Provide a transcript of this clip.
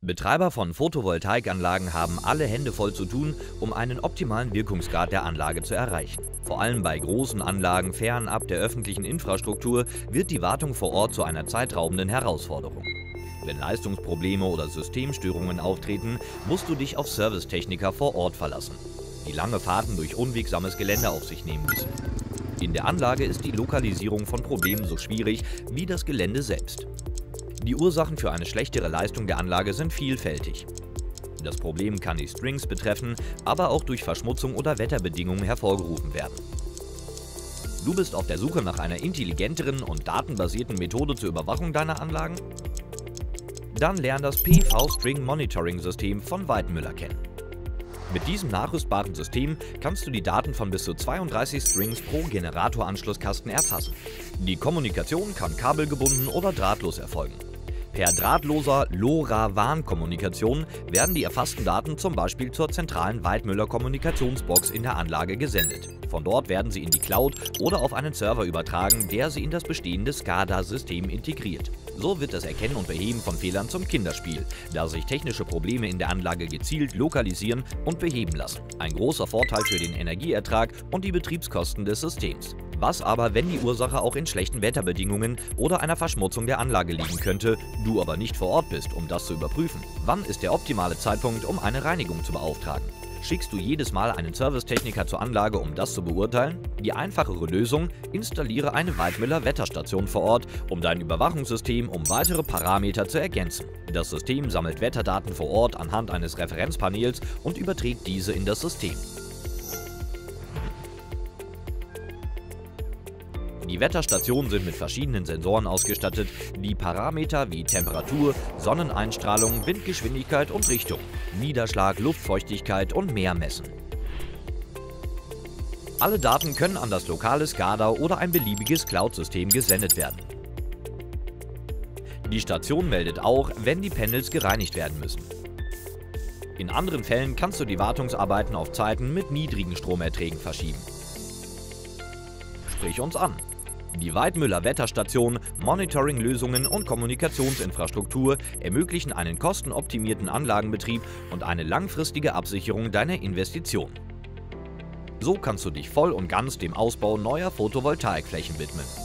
Betreiber von Photovoltaikanlagen haben alle Hände voll zu tun, um einen optimalen Wirkungsgrad der Anlage zu erreichen. Vor allem bei großen Anlagen fernab der öffentlichen Infrastruktur wird die Wartung vor Ort zu einer zeitraubenden Herausforderung. Wenn Leistungsprobleme oder Systemstörungen auftreten, musst du dich auf Servicetechniker vor Ort verlassen, die lange Fahrten durch unwegsames Gelände auf sich nehmen müssen. In der Anlage ist die Lokalisierung von Problemen so schwierig wie das Gelände selbst. Die Ursachen für eine schlechtere Leistung der Anlage sind vielfältig. Das Problem kann die Strings betreffen, aber auch durch Verschmutzung oder Wetterbedingungen hervorgerufen werden. Du bist auf der Suche nach einer intelligenteren und datenbasierten Methode zur Überwachung deiner Anlagen? Dann lern das PV-String-Monitoring-System von Weidmüller kennen. Mit diesem nachrüstbaren System kannst du die Daten von bis zu 32 Strings pro Generatoranschlusskasten erfassen. Die Kommunikation kann kabelgebunden oder drahtlos erfolgen. Per drahtloser LoRaWAN-Kommunikation werden die erfassten Daten zum Beispiel zur zentralen Weidmüller-Kommunikationsbox in der Anlage gesendet. Von dort werden sie in die Cloud oder auf einen Server übertragen, der sie in das bestehende SCADA-System integriert. So wird das Erkennen und Beheben von Fehlern zum Kinderspiel, da sich technische Probleme in der Anlage gezielt lokalisieren und beheben lassen. Ein großer Vorteil für den Energieertrag und die Betriebskosten des Systems. Was aber, wenn die Ursache auch in schlechten Wetterbedingungen oder einer Verschmutzung der Anlage liegen könnte, du aber nicht vor Ort bist, um das zu überprüfen? Wann ist der optimale Zeitpunkt, um eine Reinigung zu beauftragen? Schickst du jedes Mal einen Servicetechniker zur Anlage, um das zu beurteilen? Die einfachere Lösung: installiere eine Weidmüller Wetterstation vor Ort, um dein Überwachungssystem um weitere Parameter zu ergänzen. Das System sammelt Wetterdaten vor Ort anhand eines Referenzpanels und überträgt diese in das System. Die Wetterstationen sind mit verschiedenen Sensoren ausgestattet, die Parameter wie Temperatur, Sonneneinstrahlung, Windgeschwindigkeit und Richtung, Niederschlag, Luftfeuchtigkeit und mehr messen. Alle Daten können an das lokale SCADA oder ein beliebiges Cloud-System gesendet werden. Die Station meldet auch, wenn die Panels gereinigt werden müssen. In anderen Fällen kannst du die Wartungsarbeiten auf Zeiten mit niedrigen Stromerträgen verschieben. Sprich uns an. Die Weidmüller Wetterstation, Monitoring-Lösungen und Kommunikationsinfrastruktur ermöglichen einen kostenoptimierten Anlagenbetrieb und eine langfristige Absicherung deiner Investition. So kannst du dich voll und ganz dem Ausbau neuer Photovoltaikflächen widmen.